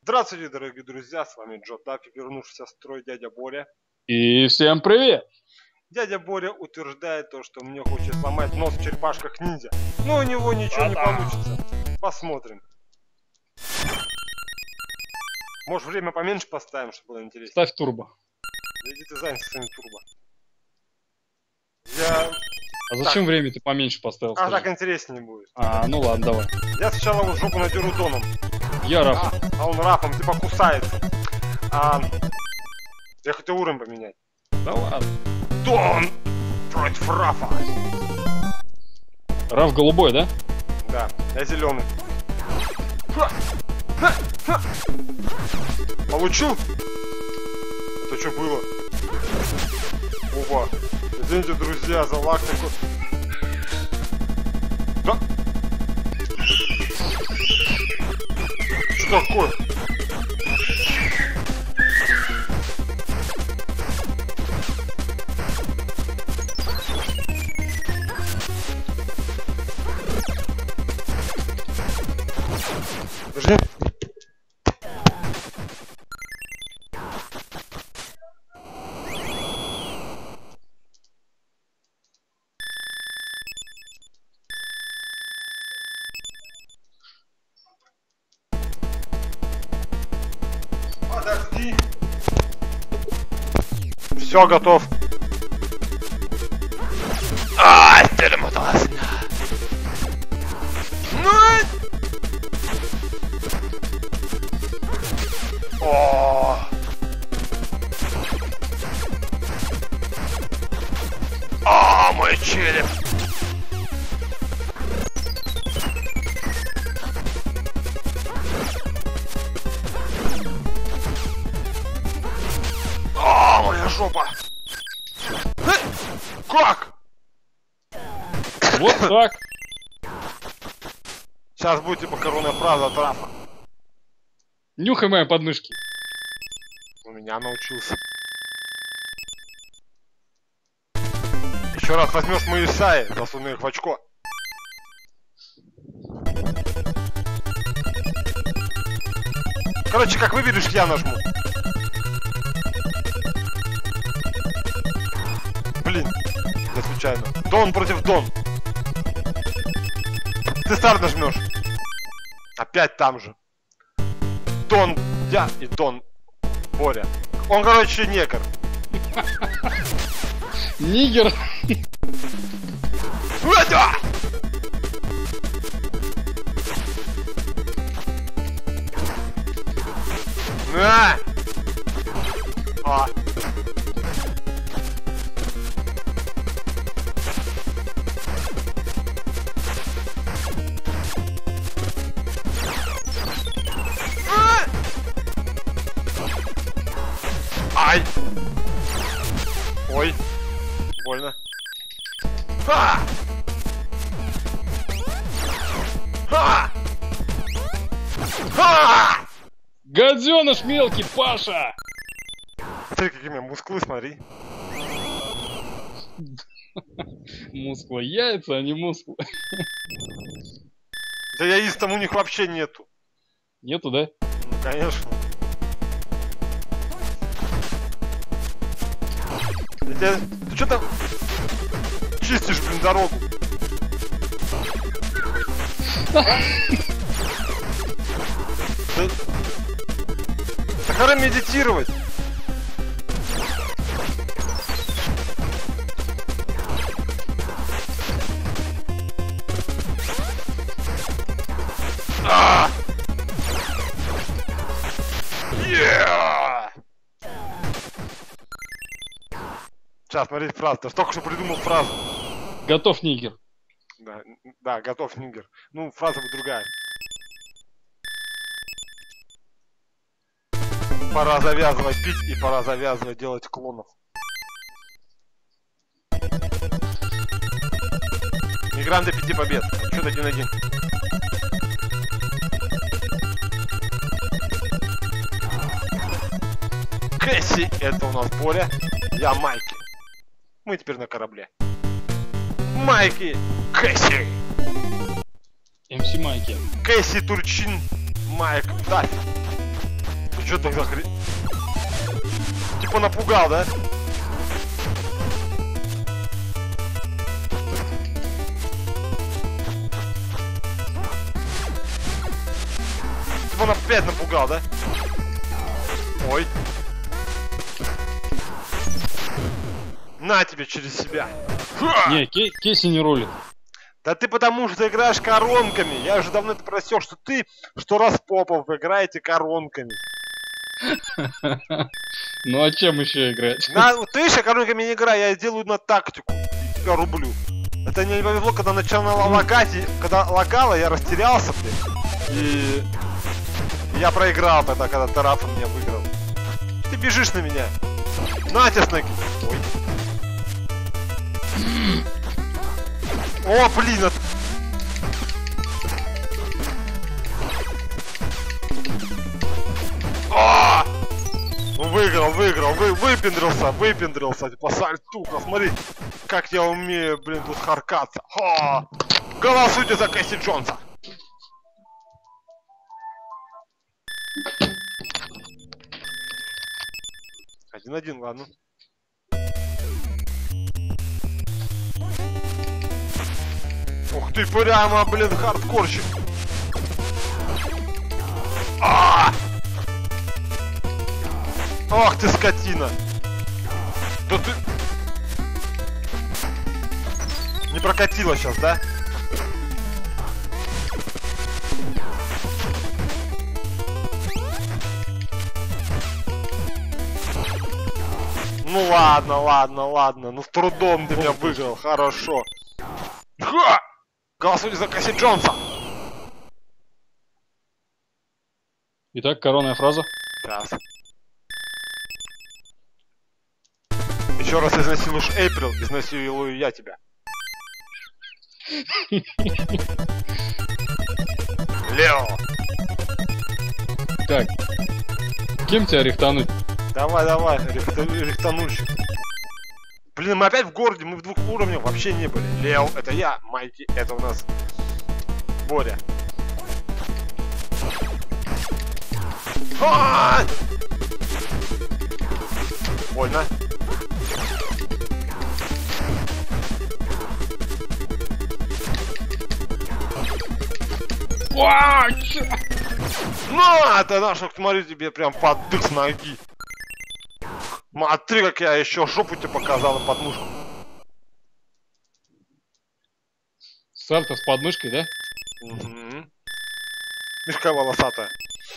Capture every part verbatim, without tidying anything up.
Здравствуйте, дорогие друзья, с вами Джо Таффи, вернувшийся в строй дядя Боря. И всем привет! Дядя Боря утверждает то, что мне хочет сломать нос в черепашках ниндзя, но у него ничего не получится. Посмотрим. Может, время поменьше поставим, чтобы было интереснее? Ставь турбо. Иди ты занялся своим турбо. Я... А зачем так. время ты поменьше поставил? А скажи? Так интереснее будет. А, ну ладно, давай. Я сначала его в жопу надеру Доном. Я Раф. А, а он Рафом, типа кусается. А... Я хотел уровень поменять. Да ладно. Дон против Рафа. Раф голубой, да? Да, я зеленый. Получил? Это что было? Опа. Извините, друзья, за лак такой. Да? Что такое? Подожди. Подожди. Все, готов. А, перемоталась. О! А, мой череп! А, моя жопа! Как? Вот так. Сейчас будет типа коронная фраза от Рафа. Нюхай мои подмышки. У меня научился. Еще раз возьмешь мои саи, засуну их в очко. Короче, как выберешь, я нажму. Блин, я случайно. Дон против Дон. Ты старт нажмешь. Опять там же. Дон, я и Дон Боря. Он, короче, негр. Нигер. На! А. Ай! Ой! Больно. Ха! Ха! Ха! Гаденыш мелкий, Паша! Смотри, какие у меня мускулы, смотри. Мускулы. Яйца, а не мускулы. Да яиц там у них вообще нету. Нету, да? Ну, конечно. Ты, ты что там чистишь, блин, дорогу? Да пора медитировать. А! Yeah! Сейчас, смотри, фраза. Ты только что придумал фразу. Готов, нигер. Да, да, готов, нигер. Ну, фраза будет другая. Пора завязывать пить и пора завязывать делать клонов. Мигрант до пяти побед. Счет один-один. Кэсси, это у нас Боря. Я Майки. Мы теперь на корабле. Майки, Кэсси. эм си Майки. Кэсси Турчин, Майк Таффи. что ты за хрень? Типа напугал, да? Типа он опять напугал, да? Ой. На тебе через себя. Ха! Не, Ке- Кейси не ролит. Да ты потому что играешь коронками. Я уже давно это просек, что ты, что Распопов играете коронками. Ну а чем еще играть? На, ты еще коронками не играй, я делаю на тактику. И тебя рублю. Это мне не повезло, когда начало лагать, и когда лагало, я растерялся, блин. И я проиграл тогда, когда Тарафа меня выиграл. Ты бежишь на меня. На тебе снеки. Ой. О, блин, это... А! Выиграл, выиграл, вы, выпендрился, выпендрился, типа сальтуха, смотри, как я умею, блин, тут харкаться. Ха! Голосуйте за Кэсси Джонса. Один-один, ладно. Ух ты, прямо, блин, хардкорщик. А! Ох ты, скотина. Да ты... Не прокатило сейчас, да? Ну ладно, ладно, ладно. Ну с трудом ты меня выиграл, хорошо. Ха! Голосуйте за Кэсси Джонса. Итак, коронная фраза. Раз. Еще раз изнасилуешь Эйприл, изнасилую я тебя. Лео. Так. Кем тебя рихтануть? Давай, давай, рихта... рихтанульщик. Блин, мы опять в городе, мы в двух уровнях вообще не были. Лео, это я, Майки, это у нас Боря. А-а-а! Больно. На, это наш, смотри, тебе прям под дых с ноги. Смотри, как я еще жопу тебе показал на подмышку. Сальто с подмышкой, да? Угу. Мешка волосатая.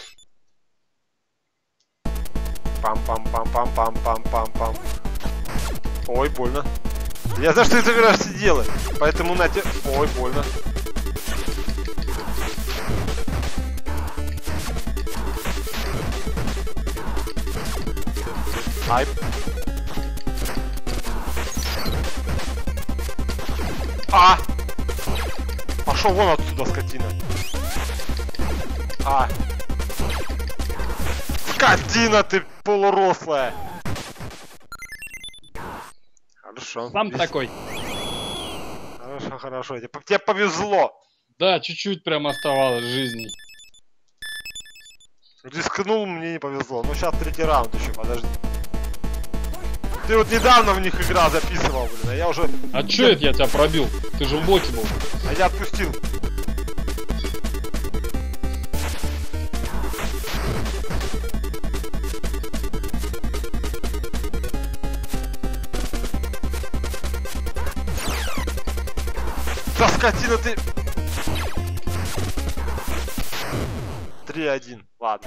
Пам-пам-пам-пам-пам-пам-пам-пам. Ой, больно. Я знаю, что ты собираешься делать, поэтому на тебе... Ой, больно. Ай. А! Пошел вон отсюда, скотина. А! Скотина ты полурослая! Хорошо. Сам Весь... такой. Хорошо, хорошо. Тебе, тебе повезло. Да, чуть-чуть прям оставалось жизни. Рискнул, мне не повезло. Ну сейчас третий раунд еще, подожди. Ты вот недавно в них игра записывал, блин, а я уже... А чё это я тебя пробил? Ты же в блоке был. А я отпустил. Да скотина ты... три один, ладно.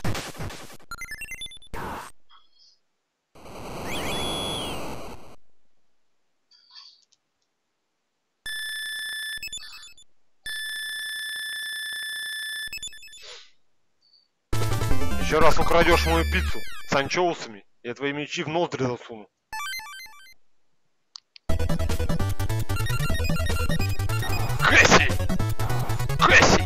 Еще раз украдешь мою пиццу с анчоусами, я твои мечи в ноздри засуну. Кэсси! Кэсси!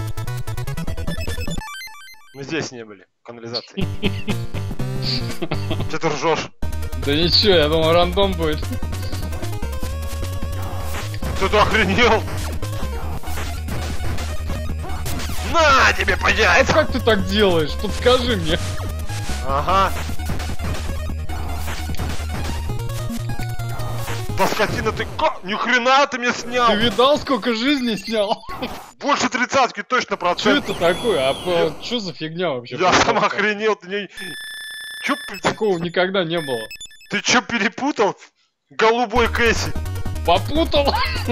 Мы здесь не были, в канализации. Че ты ржешь? Да ничего, я думал, рандом будет. Ты охренел? На тебе, А пойдет! как ты так делаешь? Подскажи мне. Ага. Да скотина ты как? Ни хрена ты мне снял! Ты видал, сколько жизней снял? Больше тридцатки точно Что процент. это такое? А что за фигня вообще? Я сам охренел, ты не... Чё, Такого никогда не было. ты чё перепутал? Голубой Кэсси. Попутал?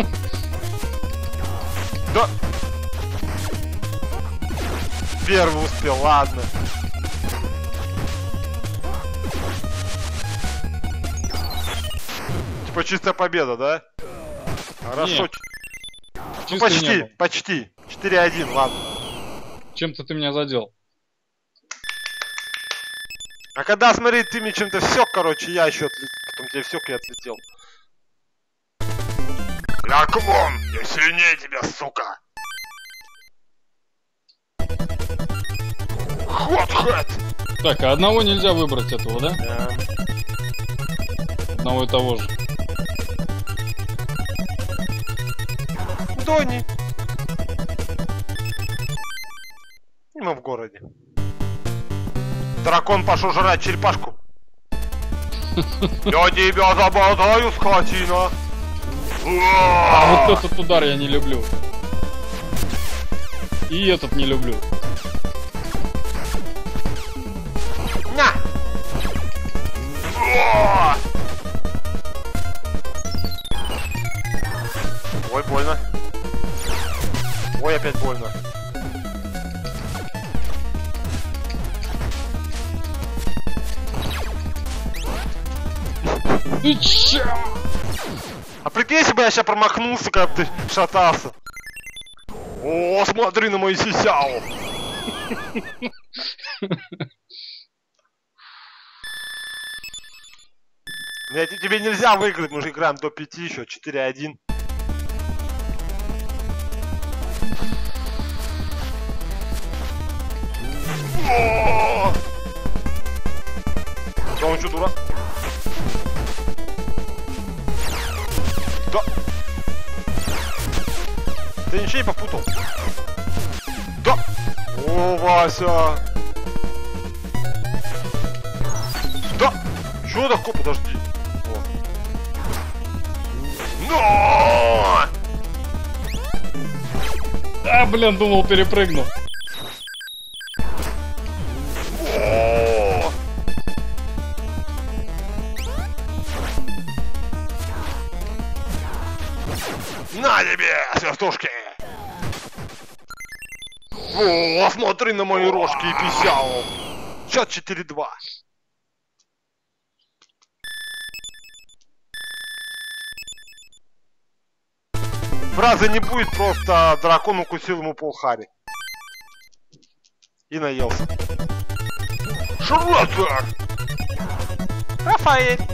Да. Первый успел, ладно. Типа чистая победа, да? Хорошо. Нет. Ну, Чисто не почти, было. почти. четыре один, ладно. Чем-то ты меня задел. А когда, смотри, ты мне чем-то всек, короче, я еще отлетел. Потом тебе всек, я отлетел. Ляг вон, я сильнее тебя, сука. Хот-хот. Так, а одного нельзя выбрать этого, да? Да. Одного и того же. Дони. И мы в городе. Дракон пошел жрать черепашку. Я тебя забодаю, скотина. А вот этот удар я не люблю. И этот не люблю. На! Ой, больно. Ой, опять больно. Ты чё? А прикинь, если бы я сейчас промахнулся, как ты шатался. О, смотри на мою сисяу. Нет, тебе нельзя выиграть, мы же играем до пяти еще, четыре один. Да он что, дурак? Да. Ты ничего не попутал? Да. О, Вася. Да. Чё такое? Подожди. О. Но! А, блин, думал, перепрыгнул. О! На тебе, свертушки! О, смотри на мои рожки и писяу! Счет четыре два. Фразы не будет, просто дракон укусил ему полхари. И наелся. Шротер! Рафаэль!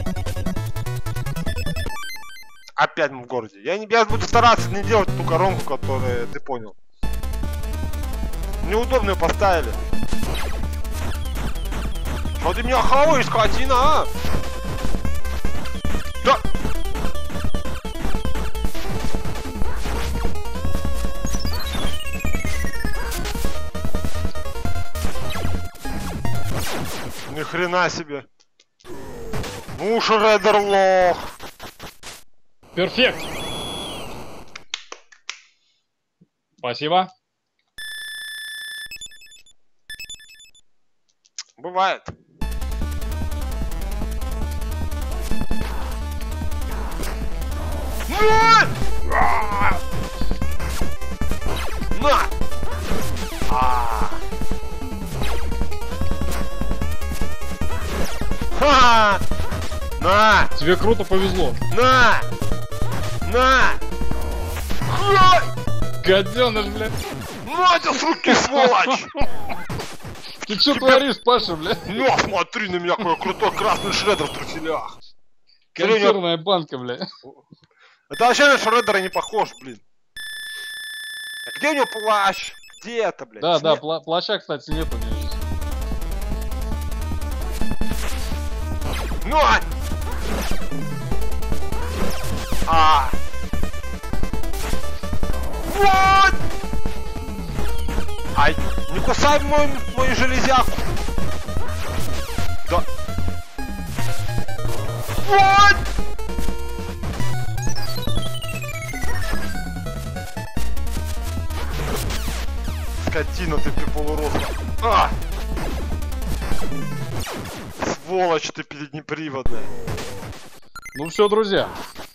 Опять мы в городе. Я, не, я буду стараться не делать ту коронку, которую ты понял. Неудобную поставили. Что ты меня хаваешь, скотина, а? Да! Ни хрена себе. Ну, Шреддер лох. Перфект. Спасибо. Бывает. На! А! Ха! На! Тебе круто повезло. На! На! Ха! Гаденыш, блядь. Надя, с руки, сволочь! Ты что творишь, Паша, блядь? Ну, смотри на меня, какой крутой красный шреддер в труселях. Консервная банка, блядь. Это вообще на шреддера не похож, блин. А где у него плащ? Где это, блядь? Да, да, Снег? пла плаща, кстати, нету. Ну! А! А! Вот! Ай! Не кусай мой, мою железяку! Вот! Скотина ты полуросла. А! Сволочь ты переднеприводная. Ну все, друзья.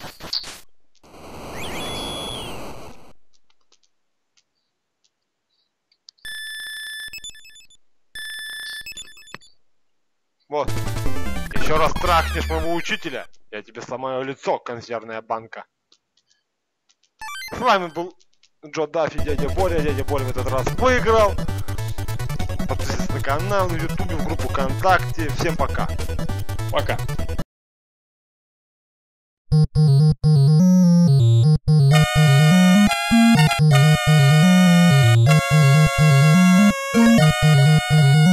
Вот. Еще раз трахнешь моего учителя, я тебе сломаю лицо, консервная банка. С вами был Джо Даффи, дядя Боря. Дядя Боря в этот раз выиграл. Подписывайтесь на канал, на ютубе, в группу ВКонтакте. Всем пока. Пока. Thank you.